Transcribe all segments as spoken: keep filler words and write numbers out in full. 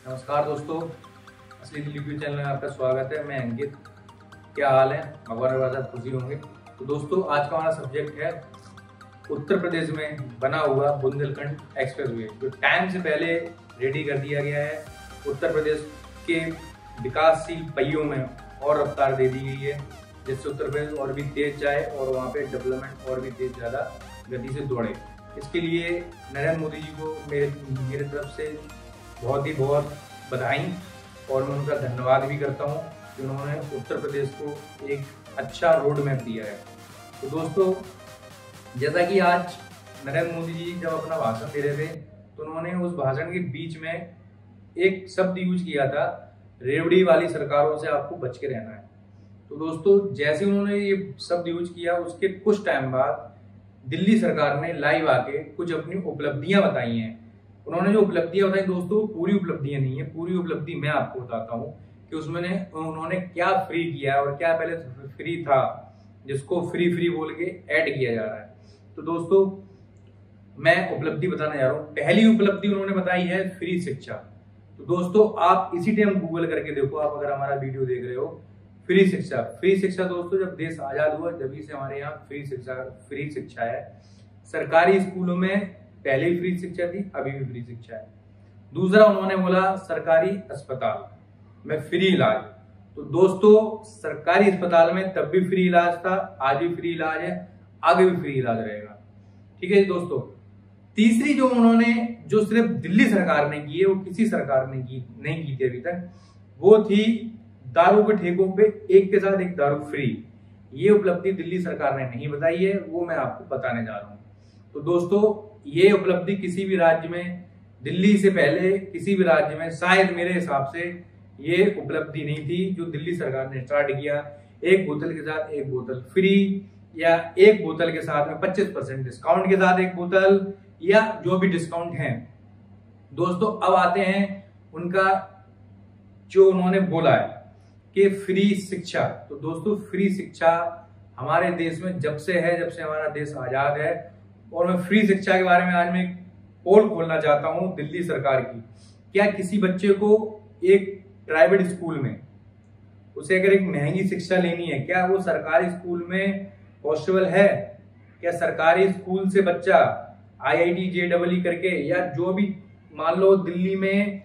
नमस्कार दोस्तों, असली लिक्विड चैनल में आपका स्वागत है। मैं अंकित। क्या हाल है? भगवान के बाद खुशी होंगे। तो दोस्तों, आज का हमारा सब्जेक्ट है उत्तर प्रदेश में बना हुआ बुंदेलखंड एक्सप्रेसवे, जो टाइम से पहले रेडी कर दिया गया है। उत्तर प्रदेश के विकासशील पहियों में और रफ्तार दे दी गई है, जिससे उत्तर प्रदेश और भी तेज जाए और वहाँ पे डेवलपमेंट और भी तेज ज़्यादा गति से दौड़े। इसके लिए नरेंद्र मोदी जी को मेरे मेरे तरफ से बहुत ही बहुत बधाई और मैं उनका धन्यवाद भी करता हूँ कि उन्होंने उत्तर प्रदेश को एक अच्छा रोड मैप दिया है। तो दोस्तों, जैसा कि आज नरेंद्र मोदी जी जब अपना भाषण दे रहे थे तो उन्होंने उस भाषण के बीच में एक शब्द यूज किया था, रेवड़ी वाली सरकारों से आपको बच के रहना है। तो दोस्तों, जैसे उन्होंने ये शब्द यूज किया, उसके कुछ टाइम बाद दिल्ली सरकार ने लाइव आके कुछ अपनी उपलब्धियां बताई हैं। उन्होंने जो उपलब्धियां बताई दोस्तों, पूरी उपलब्धियां नहीं है। पूरी उपलब्धि मैं आपको बताता हूँ कि उसमें उन्होंने क्या फ्री किया और क्या पहले फ्री था, जिसको फ्री फ्री बोल के ऐड किया जा रहा है। तो दोस्तों, मैं उपलब्धि बताने जा रहा हूँ। पहली उपलब्धि उन्होंने बताई है फ्री शिक्षा। तो दोस्तों, आप इसी टाइम गूगल करके देखो, आप अगर हमारा वीडियो देख रहे हो, फ्री शिक्षा। फ्री शिक्षा दोस्तों, जब देश आजाद हुआ जब से हमारे यहाँ फ्री शिक्षा फ्री शिक्षा है। सरकारी स्कूलों में पहले ही फ्री शिक्षा थी, अभी भी फ्री शिक्षा है। दूसरा उन्होंने बोला सरकारी अस्पताल में फ्री इलाज। तो दोस्तों, सरकारी अस्पताल में तब भी फ्री इलाज था, आज भी फ्री इलाज है, आगे भी फ्री इलाज रहेगा। ठीक है दोस्तों। तीसरी जो उन्होंने जो सिर्फ दिल्ली सरकार ने की है, वो किसी सरकार ने की नहीं की थी अभी तक, वो थी दारू के ठेकों पे एक के साथ एक दारू फ्री। ये उपलब्धि दिल्ली सरकार ने नहीं बताई है, वो मैं आपको बताने जा रहा हूँ। तो दोस्तों, ये उपलब्धि किसी भी राज्य में, दिल्ली से पहले किसी भी राज्य में शायद मेरे हिसाब से ये उपलब्धि नहीं थी जो दिल्ली सरकार ने स्टार्ट किया। एक बोतल के साथ एक बोतल फ्री, या एक बोतल के साथ में पच्चीस परसेंट डिस्काउंट के साथ एक बोतल, या जो भी डिस्काउंट है। दोस्तों, अब आते हैं उनका जो उन्होंने बोला है कि फ्री शिक्षा। तो दोस्तों, फ्री शिक्षा हमारे देश में जब से है, जब से हमारा देश आजाद है। और मैं फ्री शिक्षा के बारे में आज मैं पोल खोलना चाहता हूं दिल्ली सरकार की। क्या किसी बच्चे को एक प्राइवेट स्कूल में, उसे अगर एक महंगी शिक्षा लेनी है, क्या वो सरकारी स्कूल में पॉसिबल है? क्या सरकारी स्कूल से बच्चा आई I T J double E करके, या जो भी, मान लो दिल्ली में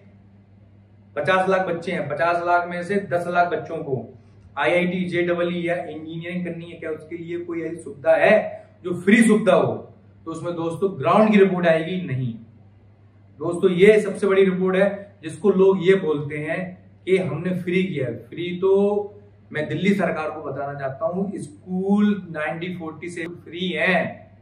पचास लाख बच्चे हैं, पचास लाख में से दस लाख बच्चों को आई I T J double E या इंजीनियरिंग करनी है, क्या उसके लिए कोई ऐसी सुविधा है जो फ्री सुविधा हो? तो उसमें दोस्तों ग्राउंड की रिपोर्ट आएगी नहीं। दोस्तों, ये सबसे बड़ी रिपोर्ट है जिसको लोग ये बोलते हैं कि हमने फ्री किया है। फ्री तो मैं दिल्ली सरकार को बताना चाहता हूं, स्कूल नाइनटीन फोर्टी से फ्री है।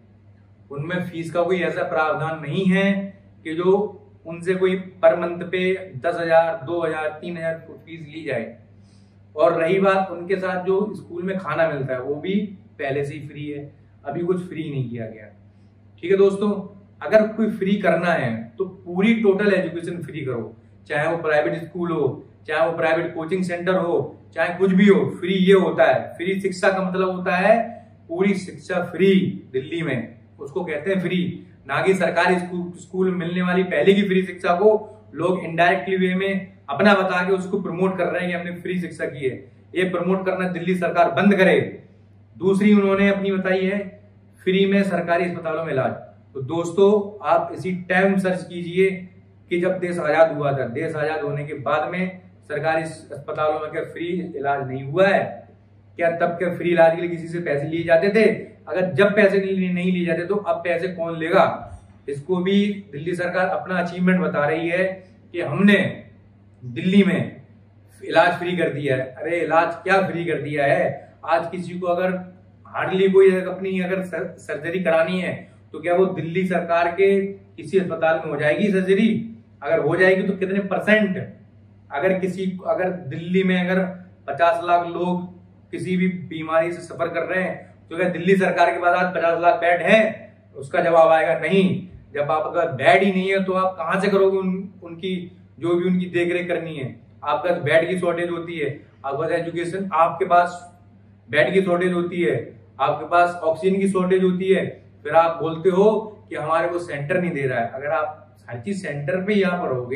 उनमें फीस का कोई ऐसा प्रावधान नहीं है कि जो उनसे कोई पर मंथ पे दस हजार दो हजार तीन हजार फीस ली जाए। और रही बात उनके साथ जो स्कूल में खाना मिलता है, वो भी पहले से ही फ्री है, अभी कुछ फ्री नहीं किया गया। ठीक है दोस्तों, अगर कोई फ्री करना है तो पूरी टोटल एजुकेशन फ्री करो, चाहे वो प्राइवेट स्कूल हो, चाहे वो प्राइवेट कोचिंग सेंटर हो, चाहे कुछ भी हो। फ्री ये होता है, फ्री शिक्षा का मतलब होता है पूरी शिक्षा फ्री। दिल्ली में उसको कहते हैं फ्री, ना कि सरकारी स्कूल स्कूल में मिलने वाली पहले की फ्री शिक्षा को लोग इनडायरेक्टली वे में अपना बता के उसको प्रमोट कर रहे हैं कि हमने फ्री शिक्षा की है। ये प्रमोट करना दिल्ली सरकार बंद करे। दूसरी उन्होंने अपनी बताई है फ्री में सरकारी अस्पतालों में इलाज। तो दोस्तों, आप इसी टाइम सर्च कीजिए कि जब देश आजाद हुआ था, देश आजाद होने के बाद में सरकारी अस्पतालों में क्या फ्री इलाज नहीं हुआ है? क्या तब क्या फ्री इलाज के लिए किसी से पैसे लिए जाते थे? अगर जब पैसे नहीं लिए जाते तो अब पैसे कौन लेगा? इसको भी दिल्ली सरकार अपना अचीवमेंट बता रही है कि हमने दिल्ली में इलाज फ्री कर दिया है। अरे इलाज क्या फ्री कर दिया है? आज किसी को अगर हार्डली कोई अपनी अगर सर्जरी करानी है तो क्या वो दिल्ली सरकार के किसी अस्पताल में हो जाएगी सर्जरी? अगर हो जाएगी तो कितने परसेंट? अगर किसी अगर दिल्ली में अगर पचास लाख लोग किसी भी बीमारी से सफर कर रहे हैं तो क्या दिल्ली सरकार के पास आज पचास लाख बेड है? उसका जवाब आएगा नहीं। जब आप अगर बेड ही नहीं है तो आप कहां से करोगे उन, उनकी जो भी उनकी देखरेख करनी है? आपके पास बेड की शॉर्टेज होती है, आपके पास एजुकेशन, आपके पास बेड की शॉर्टेज होती है, आपके पास ऑक्सीजन की शॉर्टेज होती है, फिर आप बोलते हो कि हमारे को सेंटर नहीं दे रहा है। अगर आप हर चीज सेंटर पे यहाँ पर होगे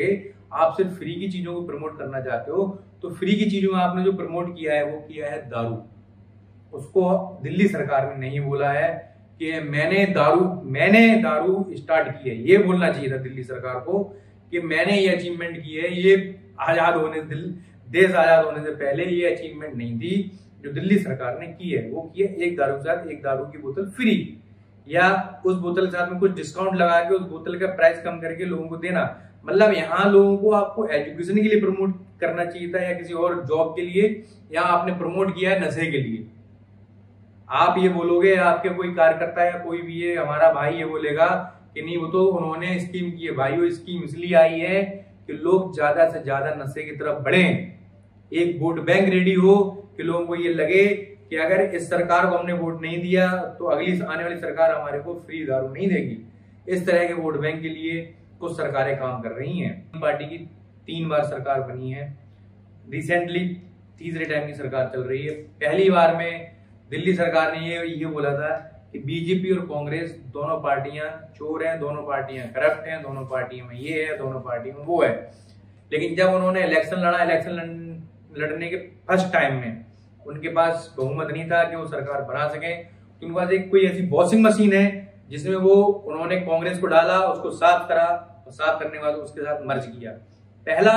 आप सिर्फ फ्री की चीजों को प्रमोट करना चाहते हो, तो फ्री की चीजों में आपने जो प्रमोट किया है वो किया है दारू। उसको दिल्ली सरकार ने नहीं बोला है कि मैंने दारू मैंने दारू स्टार्ट की है, ये बोलना चाहिए था दिल्ली सरकार को कि मैंने ये अचीवमेंट की है। ये आजाद होने देश आजाद होने से पहले ये अचीवमेंट नहीं थी जो दिल्ली सरकार ने की है। वो की है एक दारू के साथ एक दारू की बोतल फ्री, या उस बोतल के साथ में कुछ डिस्काउंट लगा के उस बोतल का प्राइस कम करके लोगों को देना। मतलब यहाँ लोगों को आपको एजुकेशन के लिए प्रमोट करना चाहिए था या किसी और जॉब के लिए, या आपने प्रमोट किया है नशे के लिए। आप ये बोलोगे, आपके कोई कार्यकर्ता या कोई भी ये हमारा भाई ये बोलेगा कि नहीं वो तो उन्होंने स्कीम की है। भाई वो स्कीम इसलिए आई है कि लोग ज्यादा से ज्यादा नशे की तरफ बढ़े, एक वोट बैंक रेडी हो कि लोगों को ये लगे कि अगर इस सरकार को हमने वोट नहीं दिया तो अगली आने वाली सरकार हमारे को फ्री दारू नहीं देगी। इस तरह के वोट बैंक के लिए कुछ सरकारें काम कर रही हैं। पार्टी की तीन बार सरकार बनी है, रिसेंटली तीसरे टाइम की सरकार चल रही है। पहली बार में दिल्ली सरकार ने ये ये बोला था कि बीजेपी और कांग्रेस दोनों पार्टियां चोर हैं, दोनों पार्टियां करप्ट हैं, दोनों पार्टियों में ये है, दोनों पार्टियों में वो है। लेकिन जब उन्होंने इलेक्शन लड़ा, इलेक्शन लड़ने के फर्स्ट टाइम में उनके पास बहुमत नहीं था कि वो सरकार बना सके। तो उनके पास एक कोई ऐसी वॉशिंग मशीन है जिसमें वो उन्होंने कांग्रेस को डाला, उसको साफ करा और साफ करने के बाद उसके साथ मर्ज किया। पहला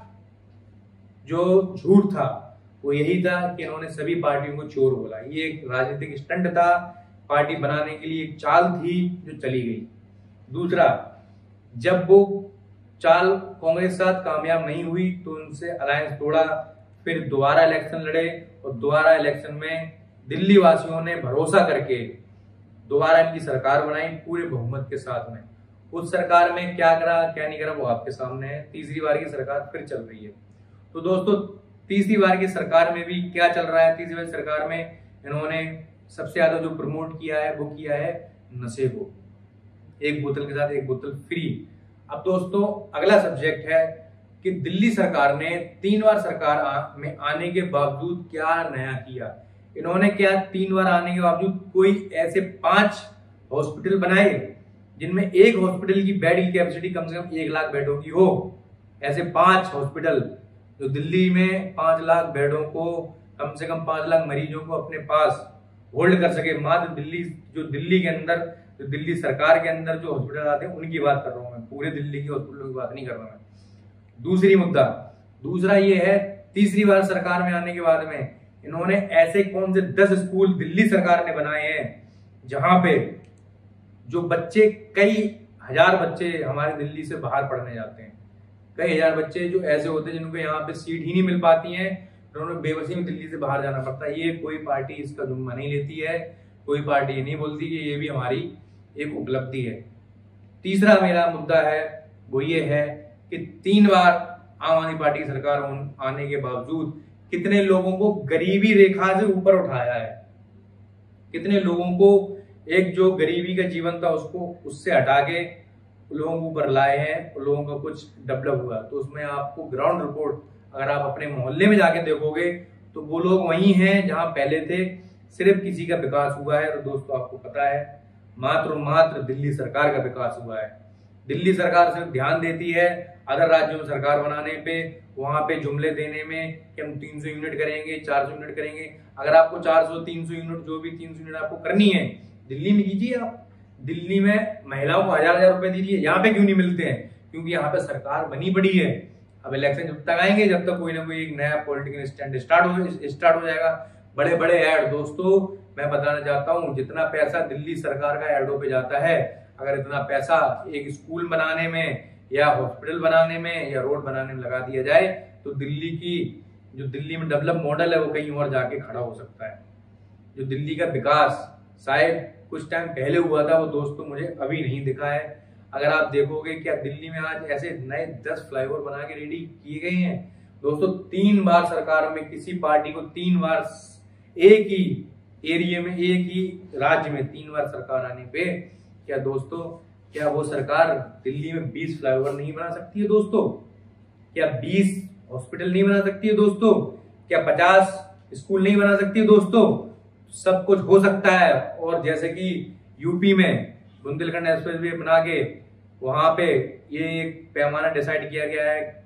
जो झूठ था वो यही था कि इन्होंने सभी पार्टियों को चोर बोला। ये एक राजनीतिक स्टंट था, पार्टी बनाने के लिए एक चाल थी जो चली गई। दूसरा, जब वो चाल कांग्रेस के साथ कामयाब नहीं हुई तो उनसे अलायंस तोड़ा, फिर दोबारा इलेक्शन लड़े और दोबारा इलेक्शन में दिल्ली वासियों ने भरोसा करके दोबारा इनकी सरकार बनाई पूरे बहुमत के साथ में। उस सरकार में क्या करा क्या नहीं करा वो आपके सामने है। तीसरी बार की सरकार फिर चल रही है। तो दोस्तों तीसरी बार की सरकार में भी क्या चल रहा है? तीसरी बार सरकार में इन्होंने सबसे ज्यादा जो प्रमोट किया है वो किया है नशे को, एक बोतल के साथ एक बोतल फ्री। अब दोस्तों अगला सब्जेक्ट है कि दिल्ली सरकार ने तीन बार सरकार आ, में आने के बावजूद क्या नया किया। इन्होंने क्या तीन बार आने के बावजूद कोई ऐसे पांच हॉस्पिटल बनाए जिनमें एक हॉस्पिटल की बेड की कैपेसिटी कम से कम एक लाख बेडों की हो। ऐसे पांच हॉस्पिटल जो दिल्ली में पांच लाख बेडों को, कम से कम पांच लाख मरीजों को अपने पास होल्ड कर सके। मात्र दिल्ली जो दिल्ली के अंदर जो दिल्ली सरकार के अंदर जो हॉस्पिटल आते हैं उनकी बात कर रहा हूं मैं, पूरे दिल्ली की हॉस्पिटलों की बात नहीं कर रहा मैं। दूसरी मुद्दा दूसरा ये है, तीसरी बार सरकार में आने के बाद में इन्होंने ऐसे कौन से दस स्कूल दिल्ली सरकार ने बनाए हैं जहां पे जो बच्चे, कई हजार बच्चे हमारे दिल्ली से बाहर पढ़ने जाते हैं। कई हजार बच्चे जो ऐसे होते हैं जिनको यहाँ पे सीट ही नहीं मिल पाती है, उन्होंने बेबसी में दिल्ली से बाहर जाना पड़ता है। ये कोई पार्टी इसका जुम्मा नहीं लेती है, कोई पार्टी ये नहीं बोलती कि ये भी हमारी एक उपलब्धि है। तीसरा मेरा मुद्दा है वो ये है कि तीन बार आम आदमी पार्टी की सरकार आने के बावजूद कितने लोगों को गरीबी रेखा से ऊपर उठाया है, कितने लोगों को एक जो गरीबी का जीवन था उसको उससे हटा के लोगों को ऊपर लाए हैं, लोगों का कुछ डेवलप हुआ। तो उसमें आपको ग्राउंड रिपोर्ट अगर आप अपने मोहल्ले में जाके देखोगे तो वो लोग वही हैं जहां पहले थे, सिर्फ किसी का विकास हुआ है। और दोस्तों आपको पता है मात्र मात्र दिल्ली सरकार का विकास हुआ है। दिल्ली सरकार सिर्फ ध्यान देती है अदर राज्यों में सरकार बनाने पे, वहां पे जुमले देने में कि हम तीन सौ यूनिट करेंगे, चार सौ यूनिट करेंगे। अगर आपको चार सौ तीन सौ यूनिट जो भी तीन सौ यूनिट आपको करनी है दिल्ली में कीजिए। आप दिल्ली में महिलाओं को हजार हजार रुपए दीजिए, यहाँ पे क्यों नहीं मिलते हैं? क्योंकि यहाँ पे सरकार बनी पड़ी है। अब इलेक्शन जब तक आएंगे जब तक कोई ना कोई एक नया पॉलिटिकल स्टैंड स्टार्ट हो स्टार्ट हो जाएगा। बड़े बड़े ऐड, दोस्तों मैं बताना चाहता हूँ जितना पैसा दिल्ली सरकार का एडों पे जाता है, अगर इतना पैसा एक स्कूल बनाने में या हॉस्पिटल बनाने में या रोड बनाने में लगा दिया जाए तो दिल्ली की जो दिल्ली में डेवलप मॉडल है वो कहीं और जाके खड़ा हो सकता है। जो दिल्ली का विकास शायद कुछ टाइम पहले हुआ था वो दोस्तों मुझे अभी नहीं दिखा है। अगर आप देखोगे क्या दिल्ली में आज ऐसे नए दस फ्लाईओवर बना के रेडी किए गए हैं। दोस्तों तीन बार सरकार में किसी पार्टी को तीन बार एक ही एरिया में एक ही राज्य में तीन बार सरकार आने पे क्या दोस्तों क्या वो सरकार दिल्ली में बीस फ्लाईओवर नहीं बना सकती है दोस्तों? क्या बीस हॉस्पिटल नहीं बना सकती है दोस्तों? क्या पचास स्कूल नहीं बना सकती है दोस्तों? सब कुछ हो सकता है। और जैसे कि यूपी में बुंदेलखंड एक्सप्रेस वे बना के वहां पे ये एक पैमाना डिसाइड किया गया है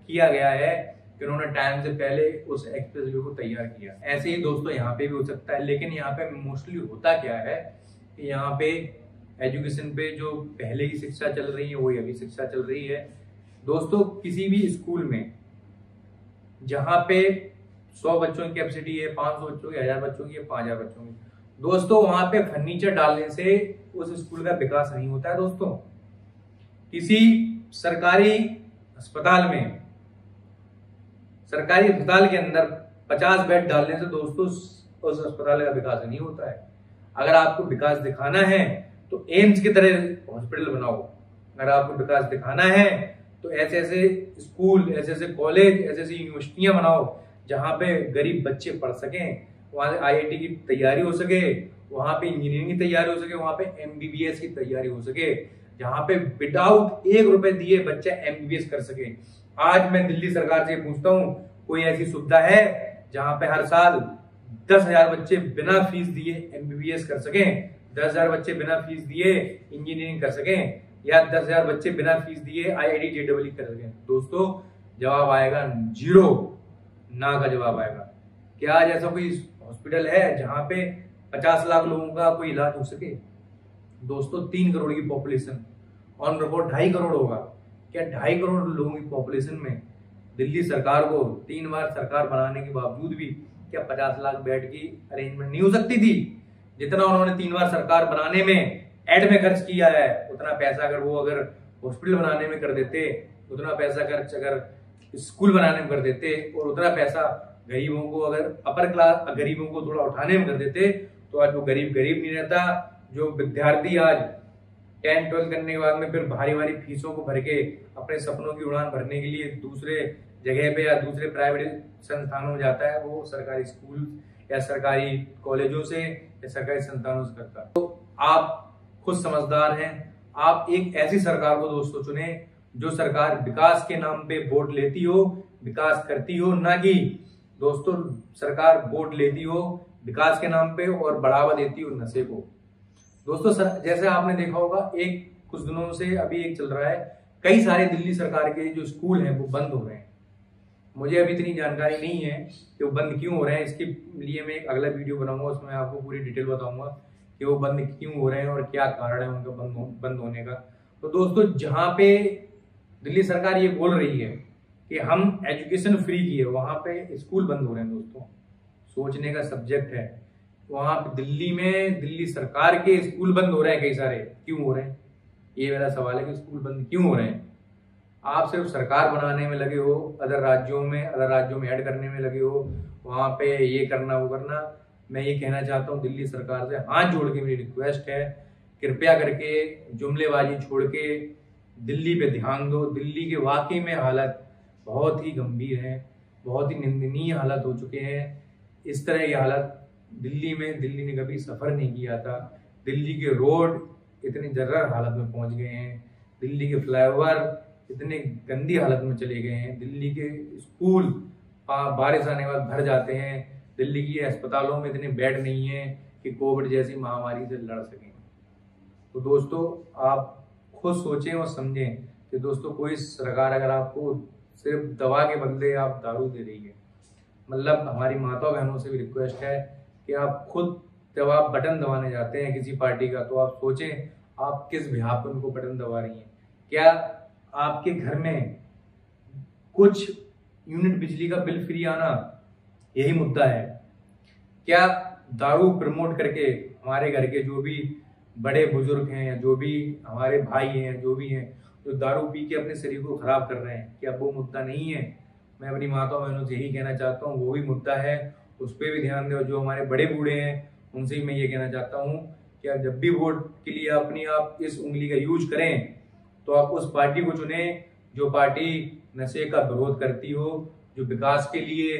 किया गया है कि उन्होंने टाइम से पहले उस एक्सप्रेसवे को तैयार किया। ऐसे ही दोस्तों यहाँ पे भी हो सकता है, लेकिन यहाँ पे मोस्टली होता क्या है कि यहाँ पे एजुकेशन पे जो पहले की शिक्षा चल रही है वही अभी शिक्षा चल रही है। दोस्तों किसी भी स्कूल में जहाँ पे सौ बच्चों की कैपेसिटी है, पांच सौ बच्चों की, हजार बच्चों की, पांच हजार बच्चों की, दोस्तों वहां पे फर्नीचर डालने से उस स्कूल का विकास नहीं होता है। दोस्तों किसी सरकारी अस्पताल में, सरकारी अस्पताल के अंदर पचास बेड डालने से दोस्तों उस अस्पताल का विकास नहीं होता है। अगर आपको विकास दिखाना है तो एम्स की तरह हॉस्पिटल बनाओ। अगर आपको विकास दिखाना है तो ऐसे ऐसे स्कूल, ऐसे ऐसे कॉलेज, ऐसे ऐसी यूनिवर्सिटियां बनाओ जहां पे गरीब बच्चे पढ़ सकें, वहां आई आई टी की तैयारी हो सके, वहां पे इंजीनियरिंग की तैयारी हो सके, वहां पे एम बी बी एस की तैयारी हो सके, जहां पे विदाउट एक रुपए दिए बच्चा एम बी बी एस कर सके। आज मैं दिल्ली सरकार से पूछता हूँ, कोई ऐसी सुविधा है जहां पे हर साल दस हजार बच्चे बिना फीस दिए एम बी बी एस कर सकें, दस हजार बच्चे बिना फीस दिए इंजीनियरिंग कर सकें, या दस हजार बच्चे बिना फीस दिए आई I T J double E कर सकें? दोस्तों जवाब आएगा जीरो, ना का जवाब आएगा। क्या आज ऐसा कोई हॉस्पिटल है जहां पे पचास लाख लोगों का कोई इलाज हो सके? दोस्तों तीन करोड़ की पॉपुलेशन, ऑन रिपोर्ट ढाई करोड़ होगा। क्या ढाई करोड़ लोगों की पॉपुलेशन में दिल्ली सरकार को तीन बार सरकार बनाने के बावजूद भी क्या पचास लाख बेड की अरेंजमेंट नहीं हो सकती थी? जितना उन्होंने तीन बार सरकार बनाने में एड में खर्च किया है, उतना पैसा अगर वो अगर हॉस्पिटल बनाने में कर देते, उतना पैसा खर्च अगर स्कूल बनाने में कर देते, और उतना पैसा गरीबों को अगर अपर क्लास गरीबों को थोड़ा उठाने में कर देते, तो आज वो गरीब गरीब नहीं रहता। जो विद्यार्थी आज टेंथ ट्वेल्थ करने के बाद में फिर भारी भारी फीसों को भर के अपने सपनों की उड़ान भरने के लिए दूसरे जगह पे या दूसरे प्राइवेट संस्थानों में जाता है, वो सरकारी स्कूल या सरकारी कॉलेजों से या सरकारी संस्थानों से करता है। तो आप खुद समझदार हैं, आप एक ऐसी सरकार को दोस्तों चुने जो सरकार विकास के नाम पे वोट लेती हो, विकास करती हो, ना कि दोस्तों सरकार वोट लेती हो विकास के नाम पे और बढ़ावा देती हो नशे को। दोस्तों सर, जैसे आपने देखा होगा एक कुछ दिनों से अभी एक चल रहा है, कई सारे दिल्ली सरकार के जो स्कूल हैं वो बंद हो रहे हैं। मुझे अभी इतनी जानकारी नहीं है कि वो बंद क्यों हो रहे हैं, इसके लिए मैं एक अगला वीडियो बनाऊंगा, उसमें आपको पूरी डिटेल बताऊंगा कि वो बंद क्यों हो रहे हैं और क्या कारण है उनका बंद हो, बंद होने का। तो दोस्तों जहां पे दिल्ली सरकार ये बोल रही है कि हम एजुकेशन फ्री की है, वहां पे स्कूल बंद हो रहे हैं। दोस्तों सोचने का सब्जेक्ट है, वहां पे दिल्ली में दिल्ली सरकार के स्कूल बंद हो रहे हैं कई सारे, क्यों हो रहे हैं? ये मेरा सवाल है कि स्कूल बंद क्यों हो रहे हैं? आप सिर्फ सरकार बनाने में लगे हो, अदर राज्यों में अदर राज्यों में ऐड करने में लगे हो, वहां पे ये करना वो करना। मैं ये कहना चाहता हूँ दिल्ली सरकार से हाथ जोड़ के मेरी रिक्वेस्ट है, कृपया करके जुमलेबाजी छोड़ के दिल्ली पे ध्यान दो। दिल्ली के वाकई में हालत बहुत ही गंभीर है, बहुत ही निंदनीय हालत हो चुके हैं। इस तरह की हालत दिल्ली में दिल्ली ने कभी सफर नहीं किया था। दिल्ली के रोड इतनी जर्रा हालत में पहुंच गए हैं, दिल्ली के फ्लाईओवर इतने गंदी हालत में चले गए हैं, दिल्ली के स्कूल बारिश आने के बाद भर जाते हैं, दिल्ली की अस्पतालों में इतने बेड नहीं है कि कोविड जैसी महामारी से लड़ सकें। तो दोस्तों आप खुद सोचें और समझें कि दोस्तों कोई सरकार अगर आपको सिर्फ दवा के बदले आप दारू दे रही है, मतलब हमारी माता बहनों से भी रिक्वेस्ट है कि आप खुद जब आप बटन दबाने जाते हैं किसी पार्टी का, तो आप सोचें आप किस बिहाफ पर उनको बटन दबा रही हैं। क्या आपके घर में कुछ यूनिट बिजली का बिल फ्री आना यही मुद्दा है? क्या दारू प्रमोट करके हमारे घर के जो भी बड़े बुजुर्ग हैं, जो भी हमारे भाई हैं, जो भी हैं, जो दारू पी के अपने शरीर को खराब कर रहे हैं, क्या वो मुद्दा नहीं है? मैं अपनी माता बहनों से यही कहना चाहता हूँ, वो भी मुद्दा है, उस पर भी ध्यान दो। जो हमारे बड़े बूढ़े हैं उनसे ही मैं ये कहना चाहता हूँ कि आप जब भी वोट के लिए अपनी आप इस उंगली का यूज करें तो आप उस पार्टी को चुने जो पार्टी नशे का विरोध करती हो, जो विकास के लिए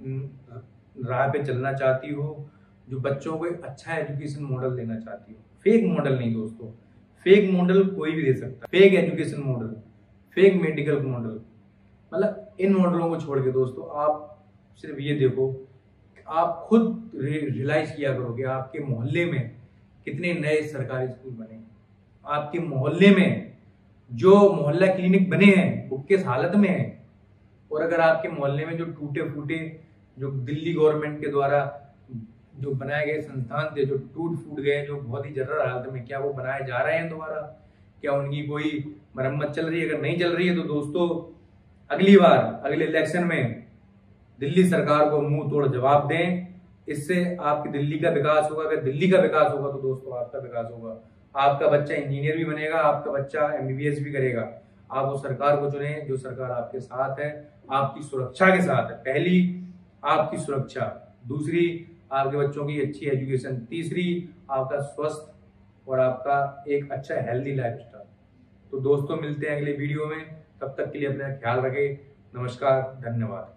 राह पे चलना चाहती हो, जो बच्चों को एक अच्छा एजुकेशन मॉडल देना चाहती हो। फेक मॉडल नहीं दोस्तों, फेक मॉडल कोई भी दे सकता है, fake education model, fake medical model, मतलब इन मॉडलों को छोड़ के दोस्तों आप सिर्फ ये देखो, आप खुद रियलाइज किया करो कि आपके मोहल्ले में कितने नए सरकारी स्कूल बने, आपके मोहल्ले में जो मोहल्ला क्लिनिक बने हैं वो किस हालत में है, और अगर आपके मोहल्ले में जो टूटे फूटे जो दिल्ली गवर्नमेंट के द्वारा जो बनाए गए संस्थान थे, जो टूट फूट गए, जो बहुत ही जर्जर हालत में, क्या वो बनाए जा रहे हैं दोबारा? क्या उनकी कोई मरम्मत चल रही है? अगर नहीं चल रही है तो दोस्तों अगली बार अगले इलेक्शन में दिल्ली सरकार को मुंह तोड़ जवाब दें। इससे आपकी दिल्ली का विकास होगा। अगर दिल्ली का विकास होगा तो दोस्तों आपका विकास होगा। आपका बच्चा इंजीनियर भी बनेगा, आपका बच्चा एमबीबीएस भी करेगा। आप वो सरकार को चुने जो सरकार आपके साथ है, आपकी सुरक्षा के साथ है। पहली आपकी सुरक्षा, दूसरी आपके बच्चों की अच्छी एजुकेशन, तीसरी आपका स्वस्थ और आपका एक अच्छा हेल्दी लाइफस्टाइल। तो दोस्तों मिलते हैं अगले वीडियो में, तब तक के लिए अपना ख्याल रखें। नमस्कार, धन्यवाद।